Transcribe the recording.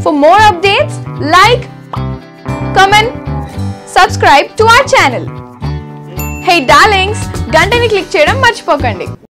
For more updates, like, comment, subscribe to our channel. Hey darlings, గంటని click చేయడం మర్చిపోకండి.